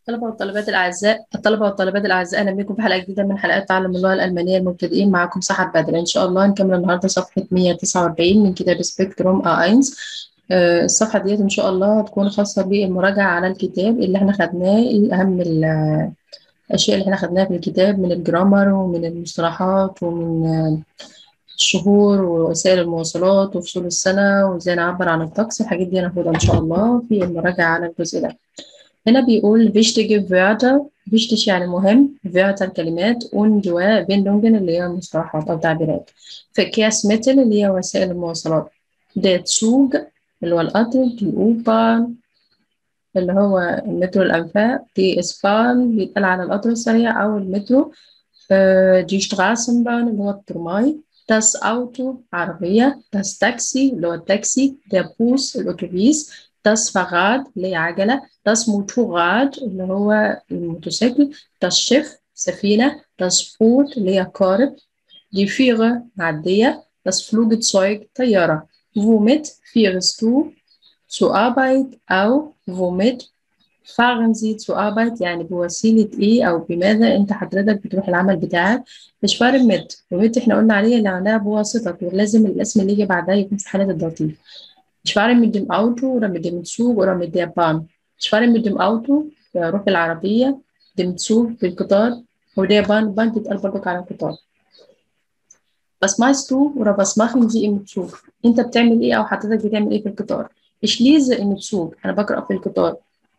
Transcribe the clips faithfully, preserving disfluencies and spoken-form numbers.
الطلبة والطالبات الأعزاء الطلبة والطالبات الأعزاء أهلا بكم في حلقة جديدة من حلقات تعلم اللغة الألمانية المبتدئين. معكم سحر بدر. إن شاء الله نكمل النهاردة صفحة مية وتسعة وأربعين من كتاب سبيكتروم أ واحد. آه، الصفحة ديت إن شاء الله هتكون خاصة بالمراجعة على الكتاب اللي احنا خدناه، إيه أهم ال- الأشياء اللي احنا خدناها في الكتاب من الجرامر ومن المصطلحات ومن آه، الشهور ووسائل المواصلات وفصول السنة وإزاي نعبر عن الطقس. الحاجات دي هناخدها إن شاء الله في المراجعة على الجزء ده. هنا بيقول wichtige Wörter. wichtig يعني مهم، Wörter كلمات، und Wendungen اللي هي مصطلحات أو تعبيرات. Verkehrsmittel اللي هي وسائل المواصلات. der Zug اللي هو القطر. die U-Bahn اللي هو المترو الأنفاق. die S-Bahn بيتقال على القطر السريع أو المترو. آه، die Straßenbahn اللي هو الترماي. das Auto عربية. das Taxi اللي هو التاكسي. der Bus الأتوبيس. das Fahrrad اللي هي عجلة. das Motorrad اللي هو الموتوسيكل. das Schiff سفينة. das Boot اللي هي قارب. die Fähre معدية. das Flugzeug طيارة. womit fährst du zur Arbeit أو womit fahren Sie zur Arbeit يعني بوسيلة إيه أو بماذا أنت حضرتك بتروح العمل بتاعك. مش فارق مت ومت إحنا قلنا عليه اللي معناها بواسطة، ولازم الاسم اللي يجي بعدها يكون في حالة الضروري. Ich fahre mit dem Auto oder mit dem Zug oder mit der Bahn. Ich fahre mit dem Auto بروح بالعربية. dem Zug بالقطار. وده Bahn Bahn بتتقال برضك على القطار. Was machst du oder was machen Sie im Zug؟ أنت بتعمل إيه أو حضرتك بتعمل إيه في القطار؟ Ich lese im Zug. أنا بقرأ في القطار.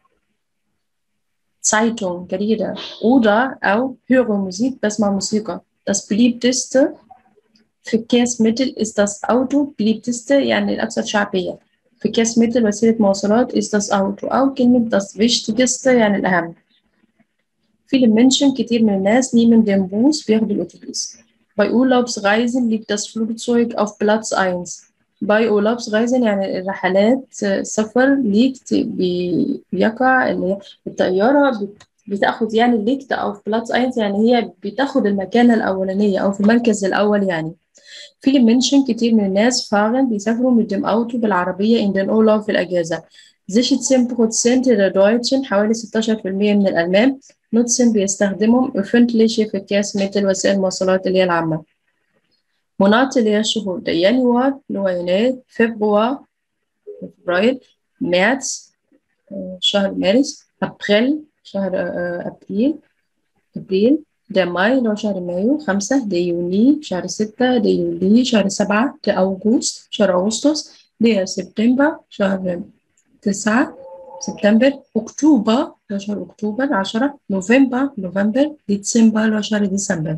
Zeitung, جريدة. oder أو höre Musik بسمع موسيقى. Das beliebteste Verkehrsmittel ist das Auto. beliebteste يعني الأكثر شعبية. Verkehrsmittel وسيلة مواصلات ist das Auto. أو كلمة das wichtigste يعني الأهم. Viele Menschen كتير من الناس nehmen den Bus بياخدوا الأتوبيس. Bei Urlaubsreisen liegt das Flugzeug auf Platz eins. Bei Urlaubsreisen يعني الرحلات السفر liegt بي- بيقع اللي هي الطيارة بت- بتاخد يعني liegt auf Platz eins يعني هي بتاخد المكانة الأولانية أو في المركز الأول يعني. Viele Menschen كتير من الناس fahren بيسافروا mit dem Auto بالعربية in den Urlaub في الأجازة. zehn Prozent der Deutschen حوالي ستاشر في المية من الألمان nutzen بيستخدموا öffentliche Verkehrsmittel وسائل المواصلات اللي هي العامة. مناط اللي هي الشهور ده يناير اللي هو يناير. فبراير فبراير. مارس شهر مارس. أبريل شهر آه، أبريل أبريل. ده ماي اللي هو شهر مايو. خمسة ده يوني شهر ستة. ده يولي شهر سبعة. ده أغسطس شهر أغسطس. ده سبتمبر شهر تسعة سبتمبر. أكتوبر اللي هو شهر أكتوبر عشرة. نوفمبر نوفمبر. ديسمبر اللي هو شهر ديسمبر.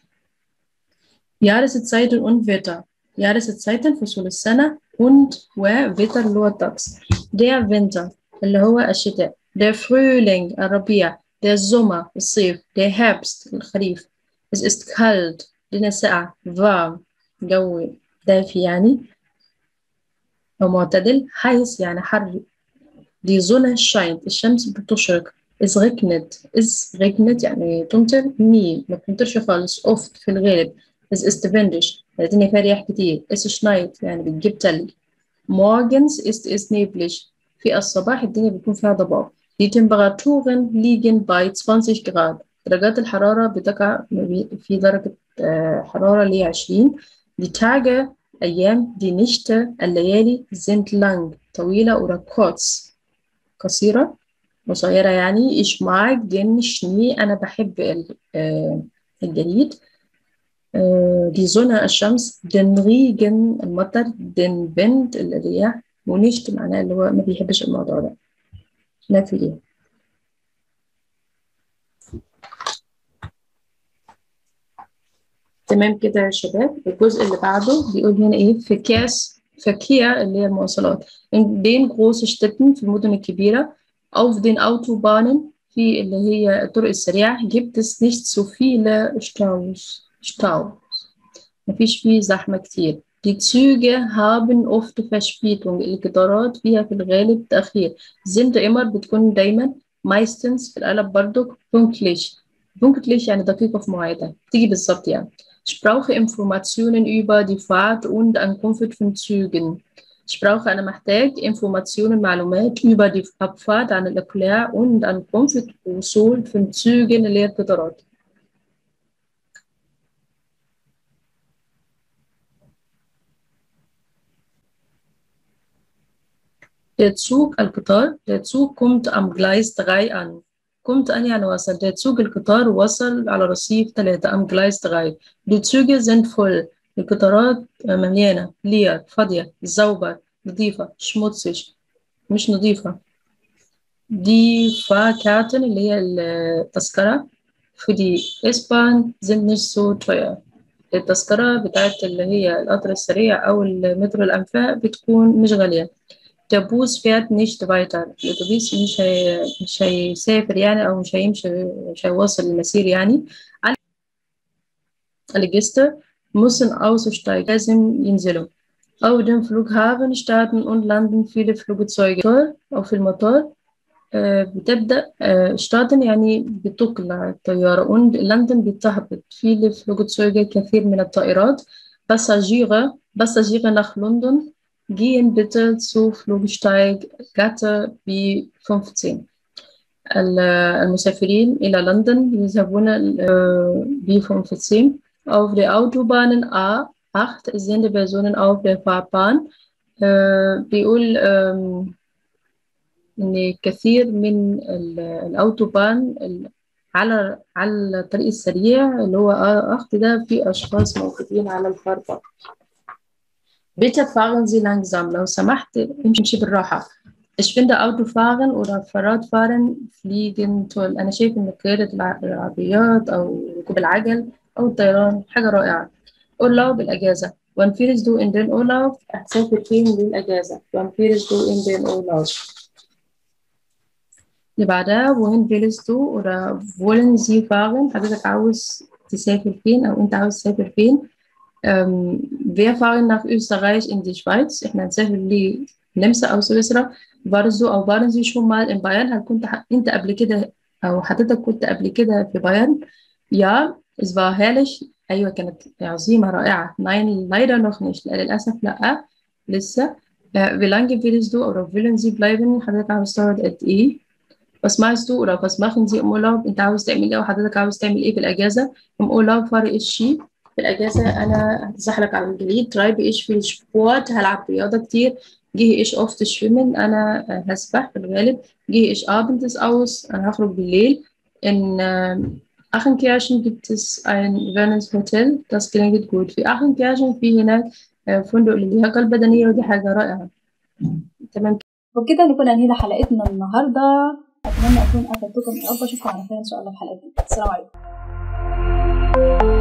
Jahreszeiten und Wetter. Jahreszeiten فصول السنة und وwetter اللي هو الطقس. Der Winter اللي هو الشتاء. Der Frühling الربيع. Der Sommer الصيف. Der Herbst الخريف. Es ist kalt الدنيا ساقعة. warm جو دافي يعني أو معتدل. heiß يعني حر. Die Sonne scheint الشمس بتشرق. Es regnet es regnet يعني تمطر. nie ما بتمطرش خالص. oft في الغالب. Es ist windig الدنيا فيها رياح كتير. Es schneit يعني بتجيب تلج. morgens ist es neblig في الصباح الدنيا بيكون فيها ضباب. Die Temperaturen liegen bei zwanzig Grad درجات الحرارة بتقع في درجة آه، حرارة اللي هي عشرين. Die Tage أيام. die Nächte الليالي sind lang طويلة oder kurz قصيرة قصيرة يعني. ich mag den Schnee أنا بحب ال- آه، الجليد. آه، die Sonne الشمس. den Regen المطر. den Wind الرياح. ونشت معناه اللي هو ما بيحبش الموضوع ده. ما في إيه. تمام كده يا شباب. الجزء اللي بعده بيقول هنا إيه في كاس فكية اللي هي المواصلات. in den großen Städten في المدن الكبيرة. auf den Autobahnen في اللي هي الطرق السريعة. gibt es nicht so viele Staus. Stau مفيش فيه زحمة كتير. Die Züge haben oft Verspätung القطارات فيها في الغالب تأخير. sind immer بتكون دايما. meistens في الأغلب برضو. pünktlich pünktlich يعني دقيقة في مواعيدها تيجي بالظبط يعني. Ich brauche Informationen über die Fahrt und Ankunft von Zügen. Ich brauche أنا محتاج Informationen معلومات über die Abfahrt عن الإقلاع und Ankunft وصول في Zügen اللي هي القطارات. Der Zug القطار der Zug kommt am Gleis drei an. kommt an يعني وصل. Der Zug القطار وصل على رصيف ثلاثة am Gleis drei. Die Züge sind voll. القطارات مليانة leer فاضية sauber نظيفة schmutzig مش نظيفة. Die Fahrkarten اللي هي التذكرة für die S-Bahn sind nicht so teuer. التذكرة بتاعت اللي هي القطر السريع أو المترو الأنفاق بتكون مش غالية. Der Bus fährt nicht weiter. الأتوبيس مش هي... مش هيسافر يعني أو مش هيمشي مش هيوصل المسير يعني. Alle Gäste müssen aussteigen, لازم ينزلوا. Auf dem Flughafen starten und landen viele Flugzeuge. auf المطار بتبدأ starten يعني بتقلع الطيارة und landen بتهبط. viele Flugzeuge كثير من الطائرات. Passagiere Passagiere nach London gehen bitte zu Flugsteig Gatte B fünfzehn. المسافرين إلى لندن يذهبون B fünfzehn. Auf der Autobahn A acht sind Personen auf der Fahrbahn. بيقول إن كثير من الأوتوبان على على الطريق السريع اللي هو أخت ده في أشخاص موجودين على الفاربان. Bitte fahren Sie langsam. لو سمحت امشي بالراحة. Ich finde Autofahren oder Fahrradfahren fliegen toll. أنا شايف إن قيادة العربيات أو ركوب العجل أو الطيران حاجة رائعة. Urlaub الأجازة. Wann fährst du in den Urlaub? هتسافر فين للأجازة؟ Wann fährst du in den Urlaub؟ اللي بعدها wohin willst du oder wollen Sie fahren؟ حضرتك عاوز تسافر فين أو أنت عاوز تسافر فين؟ ähm, wir fahren nach Österreich in die Schweiz. إحنا هنسافر لنمسا أو سويسرا. warst du أو waren Sie schon mal in Bayern؟ هل كنت أنت قبل كده أو حضرتك كنت قبل كده في بايرن؟ Ja, es war herrlich. أيوة كانت عظيمة رائعة. Nein, leider noch nicht. للأسف لأ لسه. wie lange willst du oder wollen Sie bleiben؟ حضرتك عاوز تقعد قد إيه؟ was machst du oder was machen Sie im Urlaub؟ أنت عاوز تعمل إيه وحضرتك عاوز تعمل إيه في الأجازة؟ im Urlaub fahre ich Ski. في الأجازة أنا هتزحلق على الجليد. treibe ich viel Sport. هلعب رياضة كتير. gehe ich oft schwimmen. أنا هسبح في الغالب. gehe ich abends aus. أنا هخرج بالليل. in Achenkirchen gibt es ein Wellness Hotel. das klingt gut. في Achenkirchen في هناك فندق للياقة البدنية ودي حاجة رائعة. تمام. وبكده نكون انهينا حلقتنا النهارده. اتمنى اكون افدتكم يا رب. اشوفكم على خير ان شاء الله في حلقه جديده. السلام عليكم.